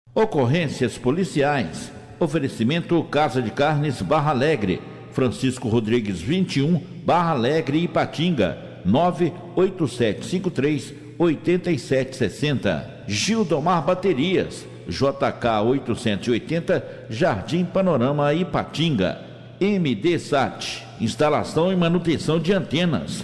Ocorrências policiais. Oferecimento Casa de Carnes Barra Alegre, Francisco Rodrigues 21, Barra Alegre, Ipatinga, 98753-8760. Gildomar Baterias, JK 880, Jardim Panorama, Ipatinga. MD Sat, instalação e manutenção de antenas,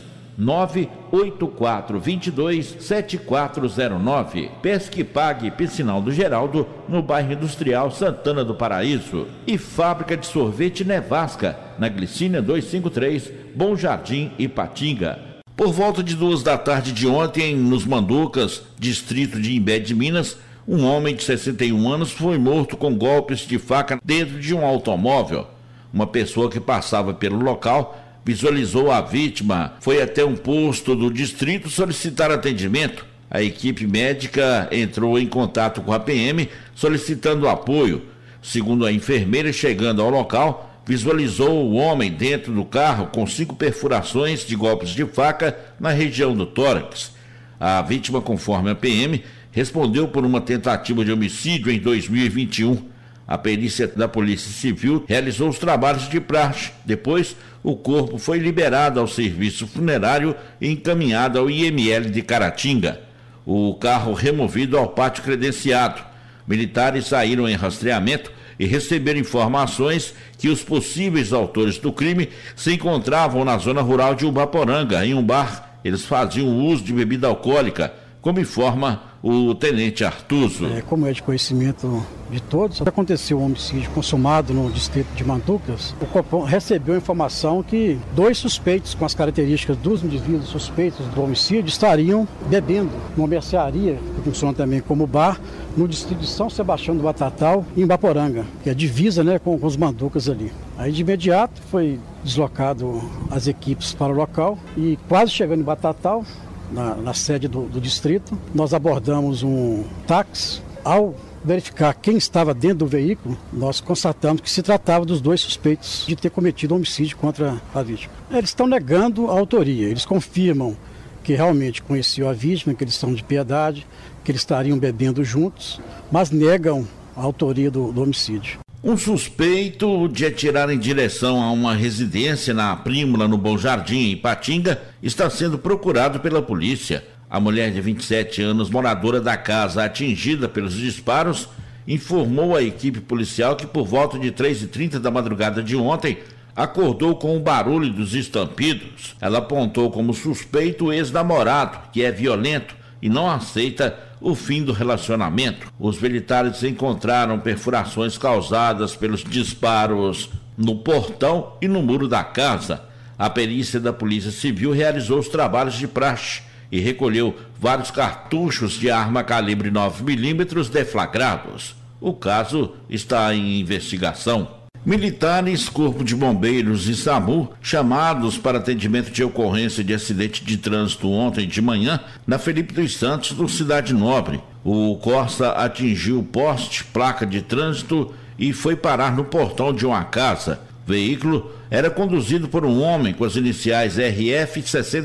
98422-7409. Pesque Pague, Piscinal do Geraldo, no bairro Industrial Santana do Paraíso. E Fábrica de Sorvete Nevasca, na Glicínia 253, Bom Jardim, Ipatinga. Por volta de 2h de ontem, nos Manducas, distrito de Imbé de Minas, um homem de 61 anos foi morto com golpes de faca dentro de um automóvel. Uma pessoa que passava pelo local visualizou a vítima, foi até um posto do distrito solicitar atendimento. A equipe médica entrou em contato com a PM solicitando apoio. Segundo a enfermeira, chegando ao local, visualizou o homem dentro do carro com 5 perfurações de golpes de faca na região do tórax. A vítima, conforme a PM, respondeu por uma tentativa de homicídio em 2021. A perícia da Polícia Civil realizou os trabalhos de praxe. Depois, o corpo foi liberado ao serviço funerário e encaminhado ao IML de Caratinga. O carro removido ao pátio credenciado. Militares saíram em rastreamento e receberam informações que os possíveis autores do crime se encontravam na zona rural de Ubaporanga, em um bar. Eles faziam uso de bebida alcoólica, como informa o tenente Artuso. Como é de conhecimento de todos, aconteceu um homicídio consumado no distrito de Manducas. O Copom recebeu informação que 2 suspeitos com as características dos indivíduos suspeitos do homicídio estariam bebendo numa mercearia, que funciona também como bar, no distrito de São Sebastião do Batatal, em Ubaporanga, que é divisa, com os Manducas ali. Aí de imediato foi deslocado as equipes para o local e quase chegando em Batatal, na sede do distrito, nós abordamos um táxi. Ao verificar quem estava dentro do veículo, nós constatamos que se tratava dos 2 suspeitos de ter cometido homicídio contra a vítima. Eles estão negando a autoria, eles confirmam que realmente conheciam a vítima, que eles são de piedade, que eles estariam bebendo juntos, mas negam a autoria do homicídio. Um suspeito de atirar em direção a uma residência na Prímula, no Bom Jardim, em Ipatinga, está sendo procurado pela polícia. A mulher de 27 anos, moradora da casa atingida pelos disparos, informou à equipe policial que por volta de 3h30 da madrugada de ontem, acordou com o barulho dos estampidos. Ela apontou como suspeito o ex-namorado, que é violento e não aceita o fim do relacionamento. Os militares encontraram perfurações causadas pelos disparos no portão e no muro da casa. A perícia da Polícia Civil realizou os trabalhos de praxe e recolheu vários cartuchos de arma calibre 9mm deflagrados. O caso está em investigação. Militares, Corpo de Bombeiros e SAMU, chamados para atendimento de ocorrência de acidente de trânsito ontem de manhã, na Felipe dos Santos, no Cidade Nobre. O Corsa atingiu poste, placa de trânsito e foi parar no portão de uma casa. O veículo era conduzido por um homem com as iniciais RF,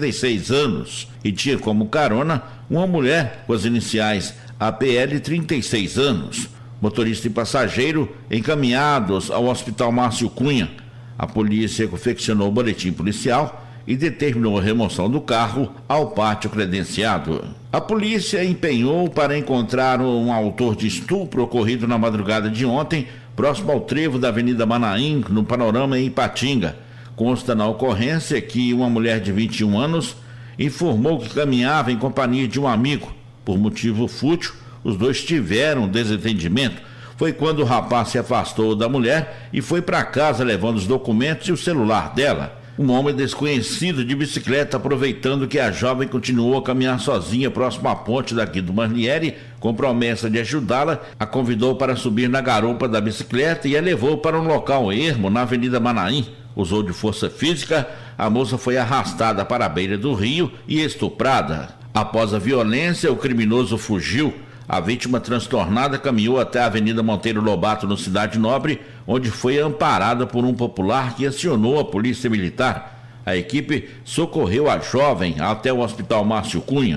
66 anos, e tinha como carona uma mulher com as iniciais APL, 36 anos. Motorista e passageiro encaminhados ao Hospital Márcio Cunha. A polícia confeccionou o boletim policial e determinou a remoção do carro ao pátio credenciado. A polícia empenhou para encontrar um autor de estupro ocorrido na madrugada de ontem, próximo ao trevo da Avenida Manaim, no Panorama, em Ipatinga. Consta na ocorrência que uma mulher de 21 anos informou que caminhava em companhia de um amigo. Por motivo fútil, os dois tiveram desentendimento. Foi quando o rapaz se afastou da mulher e foi para casa levando os documentos e o celular dela. Um homem desconhecido de bicicleta, aproveitando que a jovem continuou a caminhar sozinha próximo à ponte daqui do Marliere, com promessa de ajudá-la, a convidou para subir na garupa da bicicleta e a levou para um local ermo na Avenida Manaim. Usou de força física, a moça foi arrastada para a beira do rio e estuprada. Após a violência, o criminoso fugiu. A vítima, transtornada, caminhou até a Avenida Monteiro Lobato, no Cidade Nobre, onde foi amparada por um popular que acionou a polícia militar. A equipe socorreu a jovem até o Hospital Márcio Cunha.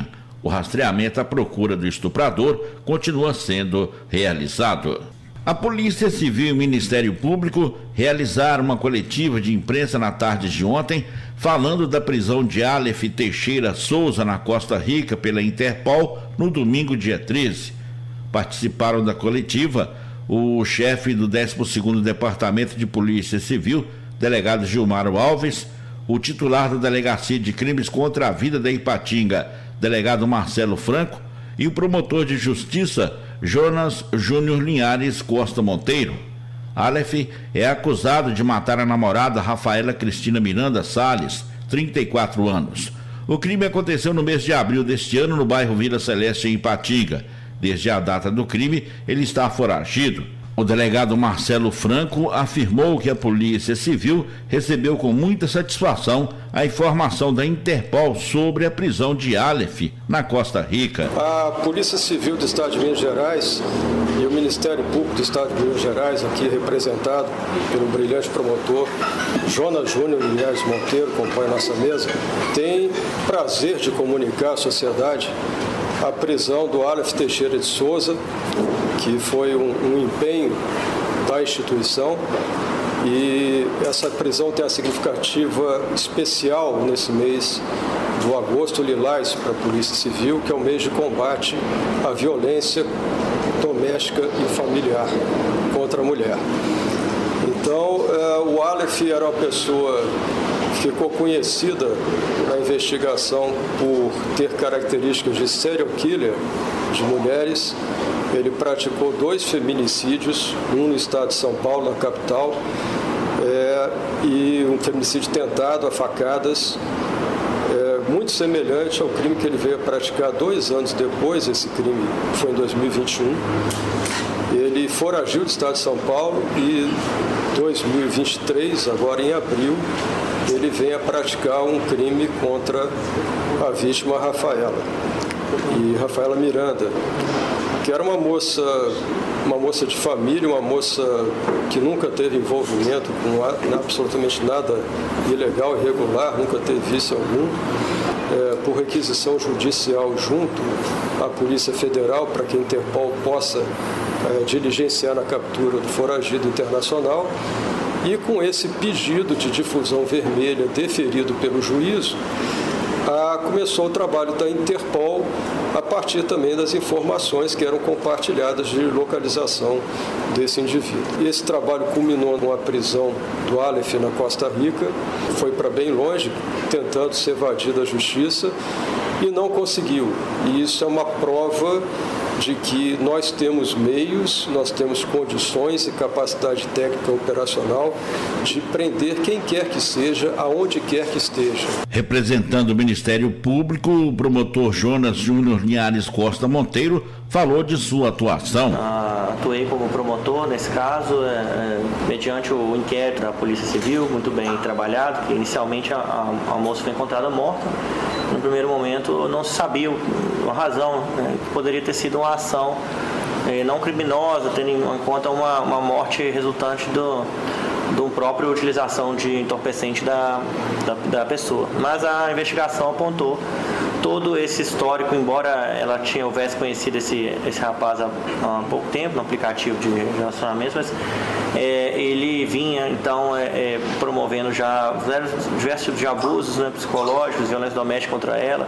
O rastreamento à procura do estuprador continua sendo realizado. A Polícia Civil e o Ministério Público realizaram uma coletiva de imprensa na tarde de ontem, falando da prisão de Aleph Teixeira Souza na Costa Rica pela Interpol no domingo, dia 13. Participaram da coletiva o chefe do 12º Departamento de Polícia Civil, delegado Gilmaro Alves, o titular da Delegacia de Crimes contra a Vida da Ipatinga, delegado Marcelo Franco, e o promotor de Justiça, Jonas Júnior Linhares Costa Monteiro. Aleph é acusado de matar a namorada Rafaela Cristina Miranda Salles, 34 anos. O crime aconteceu no mês de abril deste ano no bairro Vila Celeste, em Ipatinga. Desde a data do crime, ele está foragido. O delegado Marcelo Franco afirmou que a Polícia Civil recebeu com muita satisfação a informação da Interpol sobre a prisão de Aleph na Costa Rica. A Polícia Civil do Estado de Minas Gerais e o Ministério Público do Estado de Minas Gerais, aqui representado pelo brilhante promotor Jonas Júnior Linhares Monteiro, que compõe a nossa mesa, tem prazer de comunicar à sociedade a prisão do Aleph Teixeira de Souza, que foi um empenho da instituição, e essa prisão tem a significativa especial nesse mês do agosto lilás para a Polícia Civil, que é o mês de combate à violência doméstica e familiar contra a mulher. Então, o Aleph era uma pessoa que ficou conhecida na investigação por ter características de serial killer de mulheres. Ele praticou 2 feminicídios, um no estado de São Paulo, na capital, e um feminicídio tentado a facadas, muito semelhante ao crime que ele veio a praticar 2 anos depois. Esse crime foi em 2021. Ele foragiu do estado de São Paulo e em 2023, agora em abril, ele vem a praticar um crime contra a vítima Rafaela Miranda, que era uma moça de família, uma moça que nunca teve envolvimento com absolutamente nada ilegal, irregular, nunca teve vício algum, por requisição judicial junto à Polícia Federal, para que a Interpol possa diligenciar na captura do foragido internacional. E com esse pedido de difusão vermelha deferido pelo juízo, começou o trabalho da Interpol a partir também das informações que eram compartilhadas de localização desse indivíduo. E esse trabalho culminou numa prisão do Aleph na Costa Rica, foi para bem longe, tentando se evadir da justiça, e não conseguiu. E isso é uma prova de que nós temos meios, nós temos condições e capacidade técnica operacional de prender quem quer que seja, aonde quer que esteja. Representando o Ministério Público, o promotor Jonas Júnior Linhares Costa Monteiro falou de sua atuação. Atuei como promotor nesse caso, mediante o inquérito da Polícia Civil, muito bem trabalhado, que inicialmente a moça foi encontrada morta. No primeiro momento não se sabia a razão, que poderia ter sido uma ação não criminosa, tendo em conta uma morte resultante do próprio utilização de entorpecente da pessoa. Mas a investigação apontou todo esse histórico, embora ela houvesse conhecido esse rapaz há pouco tempo no aplicativo de relacionamento, mas ele vinha então promovendo já diversos tipos de abusos, né, psicológicos, violência doméstica contra ela,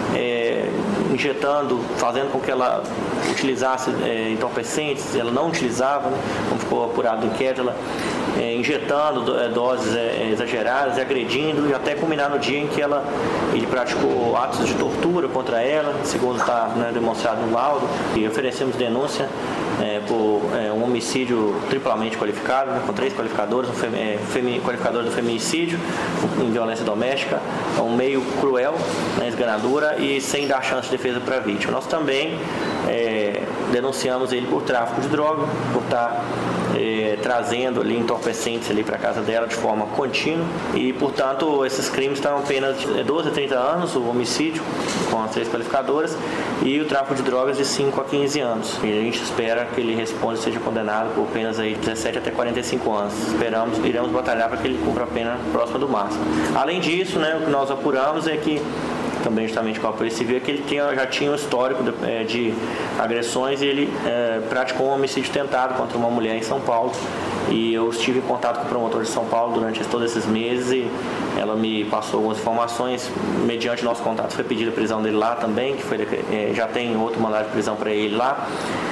injetando, fazendo com que ela utilizasse entorpecentes. Ela não utilizava, né, como ficou apurado no inquérito, ela injetando doses exageradas, agredindo, e até culminar no dia em que ele praticou atos de tortura contra ela, segundo está demonstrado no laudo. E oferecemos denúncia por um homicídio triplamente qualificado, né, com 3 qualificadores, qualificador do feminicídio em violência doméstica, um meio cruel, né, esganadora e sem dar chance de defesa para a vítima. Nós também denunciamos ele por tráfico de droga, por estar trazendo ali entorpecentes ali para a casa dela de forma contínua, e portanto esses crimes estão apenas de 12 a 30 anos, o homicídio com as 3 qualificadoras e o tráfico de drogas de 5 a 15 anos. E a gente espera que ele responda e seja condenado por penas aí de 17 até 45 anos. Iremos batalhar para que ele cumpra a pena próxima do máximo. Além disso, né, o que nós apuramos é que também justamente com a Polícia Civil, é que ele já tinha um histórico de agressões e ele praticou um homicídio tentado contra uma mulher em São Paulo. E eu estive em contato com o promotor de São Paulo durante todos esses meses e ela me passou algumas informações. Mediante nosso contato foi pedida a prisão dele lá também, que já tem outro mandado de prisão para ele lá.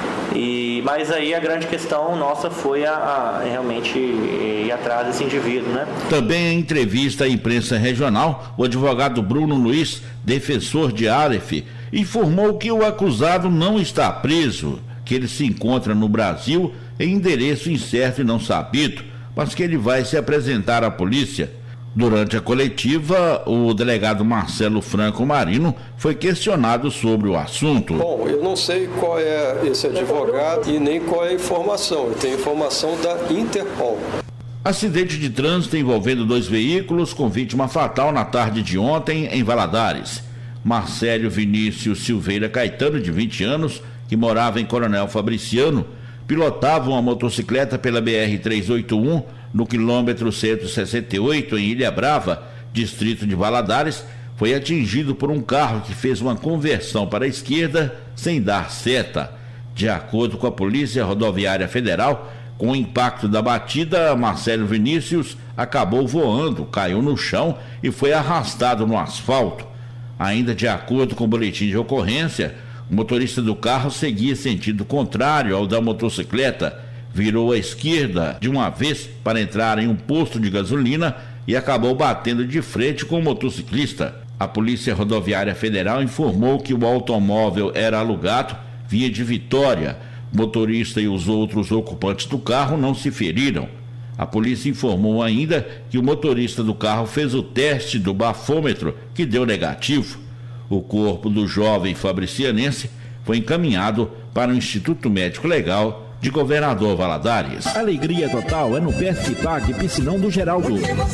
Mas aí a grande questão nossa foi realmente ir atrás desse indivíduo, né? Também em entrevista à imprensa regional, o advogado Bruno Luiz, defensor de Aleph, informou que o acusado não está preso, que ele se encontra no Brasil em endereço incerto e não sabido, mas que ele vai se apresentar à polícia. Durante a coletiva, o delegado Marcelo Franco Marino foi questionado sobre o assunto. Bom, eu não sei qual é esse advogado e nem qual é a informação. Eu tenho informação da Interpol. Acidente de trânsito envolvendo 2 veículos com vítima fatal na tarde de ontem em Valadares. Marcelo Vinícius Silveira Caetano, de 20 anos, que morava em Coronel Fabriciano, pilotava uma motocicleta pela BR-381 no quilômetro 168 em Ilha Brava, distrito de Valadares, foi atingido por um carro que fez uma conversão para a esquerda sem dar seta. De acordo com a Polícia Rodoviária Federal, com o impacto da batida, Marcelo Vinícius acabou voando, caiu no chão e foi arrastado no asfalto. Ainda de acordo com o boletim de ocorrência, o motorista do carro seguia sentido contrário ao da motocicleta, virou à esquerda de uma vez para entrar em um posto de gasolina e acabou batendo de frente com o motociclista. A Polícia Rodoviária Federal informou que o automóvel era alugado, vinha de Vitória. O motorista e os outros ocupantes do carro não se feriram. A polícia informou ainda que o motorista do carro fez o teste do bafômetro, que deu negativo. O corpo do jovem fabricianense foi encaminhado para o Instituto Médico Legal de Governador Valadares. Alegria total é no Pesque Pague Piscinão do Geraldo.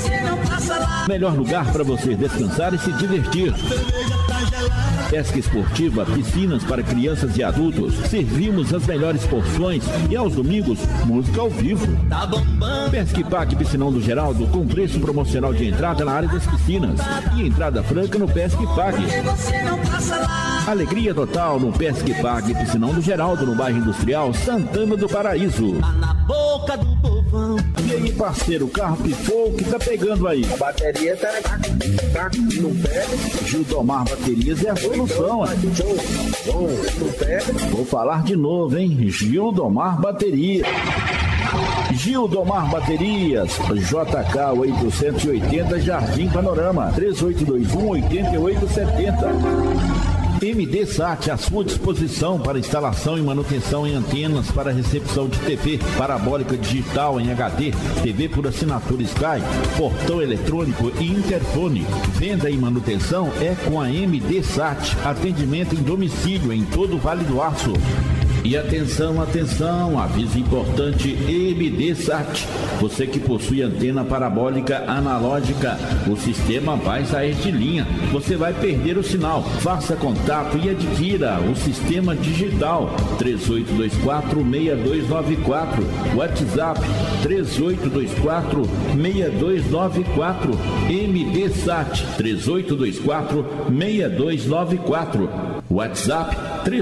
Melhor lugar para você descansar e se divertir. Pesca esportiva, piscinas para crianças e adultos. Servimos as melhores porções e aos domingos, música ao vivo. Pesque Pague Piscinão do Geraldo com preço promocional de entrada na área das piscinas e entrada franca no Pesque Pague. Alegria total no Pesque Pague Piscinão do Geraldo, no bairro Industrial Santana do Paraíso. E aí, parceiro, o carro pifou, o que tá pegando aí? A bateria tá não pega. Gildomar Baterias é a solução. Não pega. Vou falar de novo, hein? Gildomar Baterias. Gildomar Baterias, JK 880 Jardim Panorama, 3821-8870. MD Sat à sua disposição para instalação e manutenção em antenas para recepção de TV parabólica digital em HD, TV por assinatura Sky, portão eletrônico e interfone. Venda e manutenção é com a MD Sat. Atendimento em domicílio em todo o Vale do Aço. E atenção, atenção, aviso importante MD Sat. Você que possui antena parabólica analógica, o sistema vai sair de linha. Você vai perder o sinal. Faça contato e adquira o sistema digital 3824-6294. WhatsApp 3824-6294. MD Sat 3824-6294. WhatsApp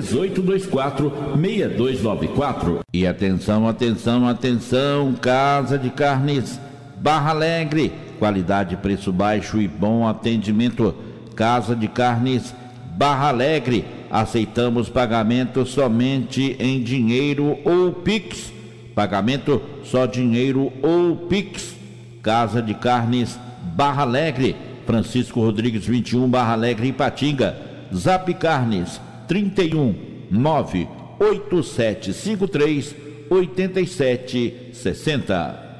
3824-6294. E atenção, atenção, atenção, Casa de Carnes Barra Alegre, qualidade, preço baixo e bom atendimento. Casa de Carnes Barra Alegre, aceitamos pagamento somente em dinheiro ou Pix. Pagamento só dinheiro ou Pix. Casa de Carnes Barra Alegre, Francisco Rodrigues 21, Barra Alegre, Ipatinga. Zap Carnes 31 98753 8760.